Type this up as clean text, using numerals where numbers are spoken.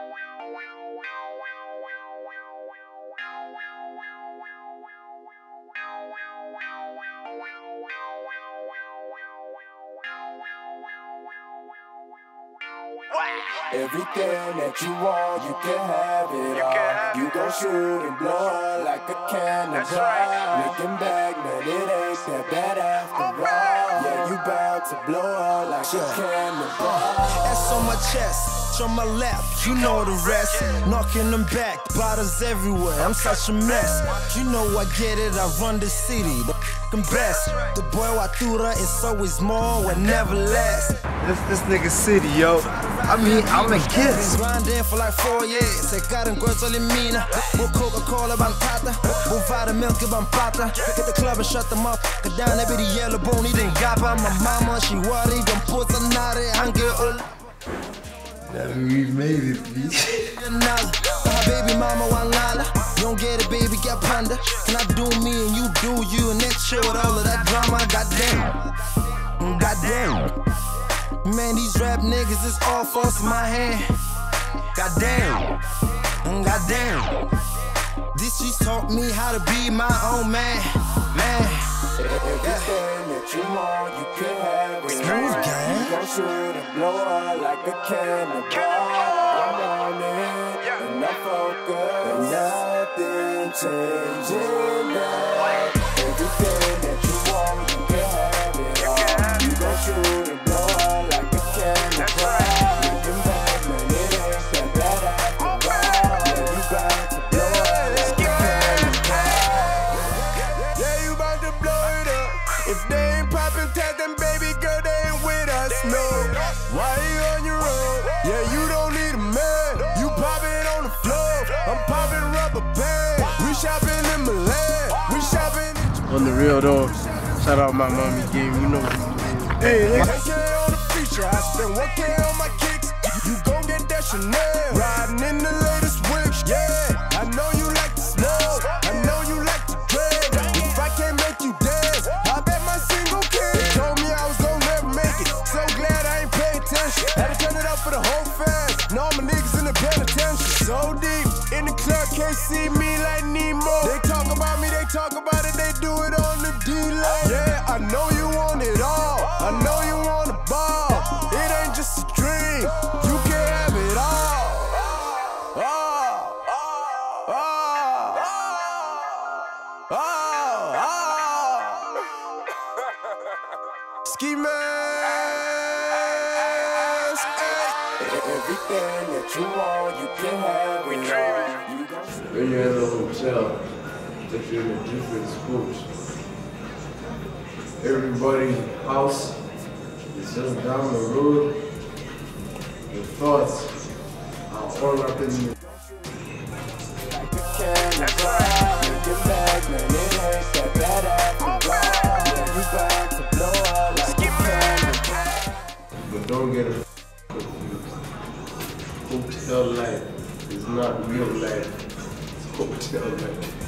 Everything that you want, you can have it all. You gon' shoot and blow up like a cannonball. Looking back, man, it ain't that bad after all. Yeah, you bound to blow up like a cannonball. S on my chest, on my left, you know the rest. Knocking them back, bottles everywhere, I'm such a mess. You know I get it, I run the city, the f***ing best. The boy Watura is always more and never less. This nigga city, yo. I mean, I'm a kiss. Grinding for like 4 years. Se cara encuentro elimina. More Coca-Cola bantata. More vitamin milk bantata. Hit the club and shut the motherfucker down. Every yellow bone, he didn't got by my mama. She worried, don't put a knot in. I'm good. We made it, bitch. My baby mama one lala. You don't get it, baby, get panda. Can I do me and you do you? And then chill with all of that drama. Goddamn. Goddamn. Man, these rap niggas is all force in my hand. Goddamn, goddamn. This just taught me how to be my own man, man. Everything that you want, you can have it. Smooth gang. You gon' shoot and blow up like a cannonball. I'm on it, and I'm focused. And nothing changing that. Everything that you want, you can have it all. You gon' shoot and blow up. If they ain't poppin' tag, then baby girl, they ain't with us, no. Why you on your own? Yeah, you don't need a man. You poppin' on the floor, I'm poppin' rubber band. We shopping in Milan, we shopping On the real though, shout out my mommy game, you know what it is. Hey, 10K on the feature, I spend 1K on my kicks. You gon' get that Chanel, riding in the latest whip. Yeah, I know you like to smoke, I know you like to drink. If I can't make you dance, I bet my single kid. They told me I was gon' never make it, so glad I ain't pay attention. Had to turn it up for the whole fam. Now all my niggas in the penitentiary. So deep in the club, can't see me like Nemo. They talk about me, they talk about it, they do it on the D-Line. Yeah, I know you want it all, I know you want a ball. It ain't just a dream, you can have it all. Ski mask. Everything that you want, you can have it all. When you're in a hotel, if you're in a different sport, everybody's house is just down the road. Your thoughts are all up in you. That's right. Looking back, man, it ain't that bad after all. Yeah, you bound to blow up like a cannonball. But don't get it confused. Hotel life is not real life. It's hotel life.